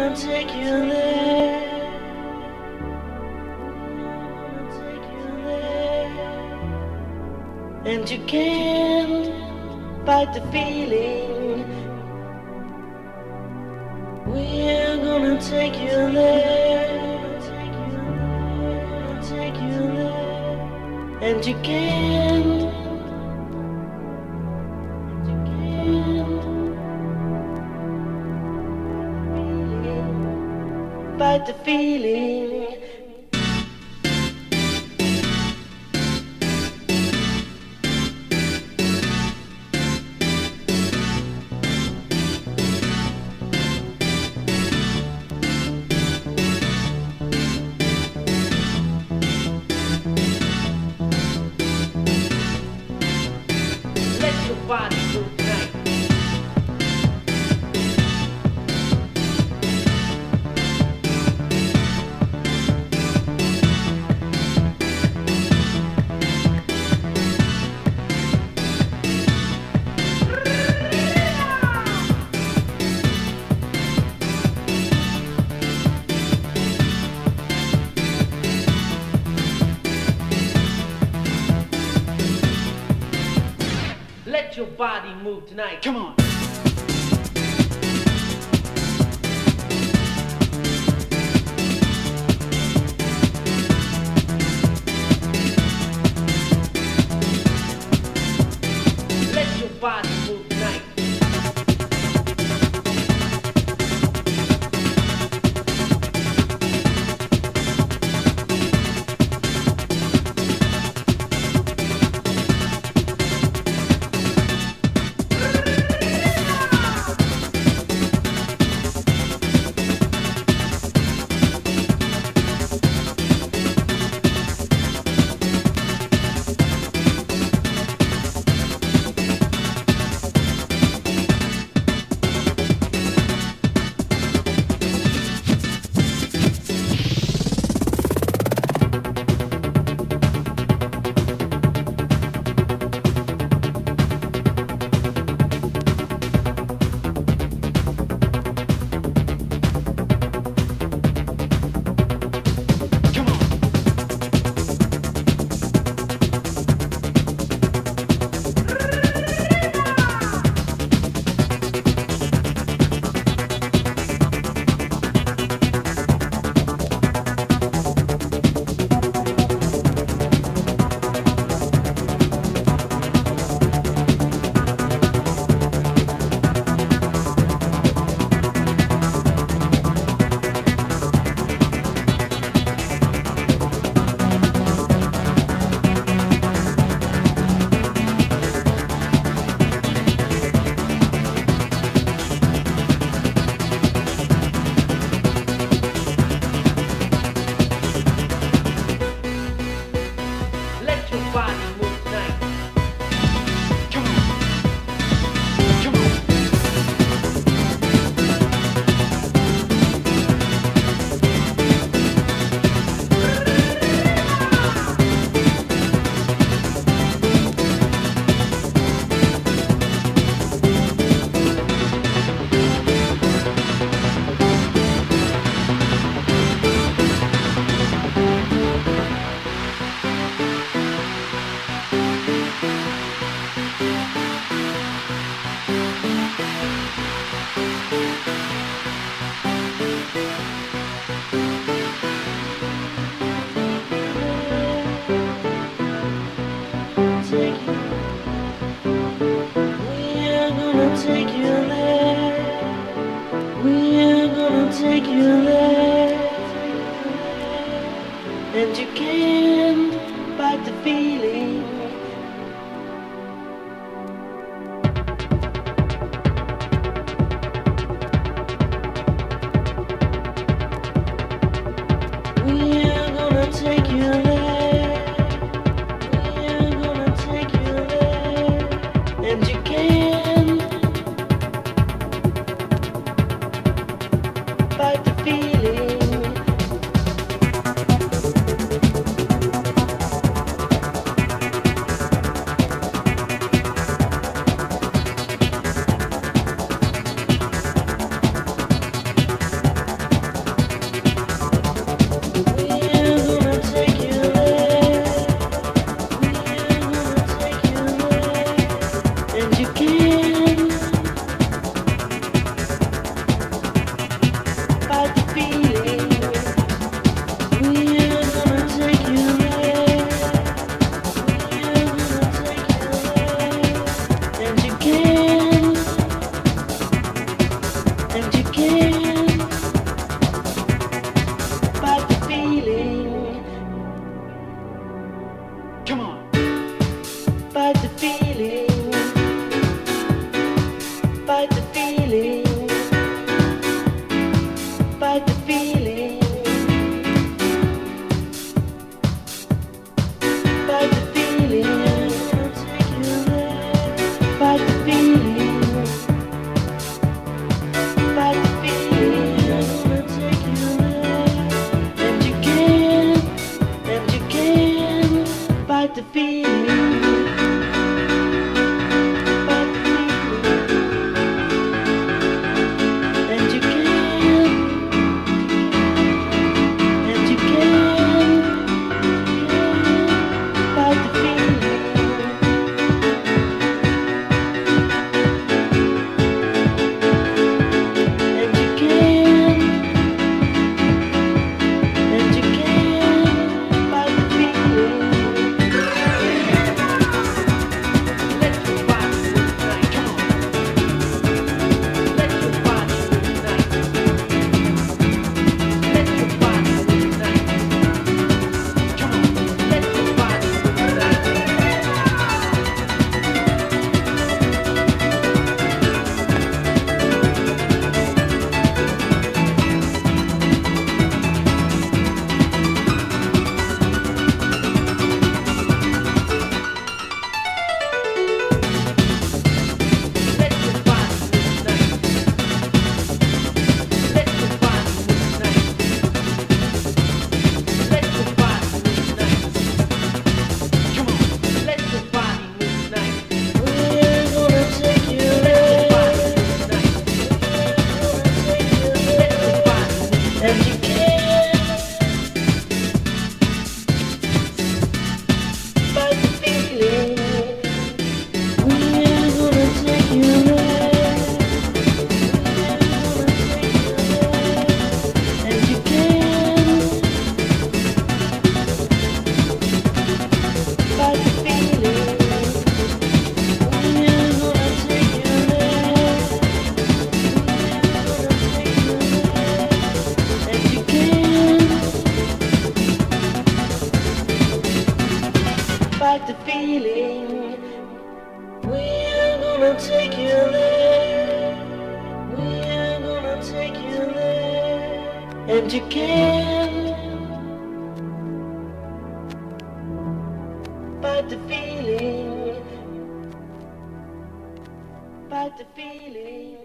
gonna take you there. And you can't fight the feeling. We're gonna take you there. Take you there. And you can't fight the feeling. Let your body move tonight. Let your body move tonight. Come on. Let your body move tonight. Let your body move tonight. Come on. Come on. Take you there. We're gonna take you there. And you can't fight the feeling. We're gonna take you there. We're gonna take you there. And you can't fight the feeling. and you can't fight the feeling, fight the feeling.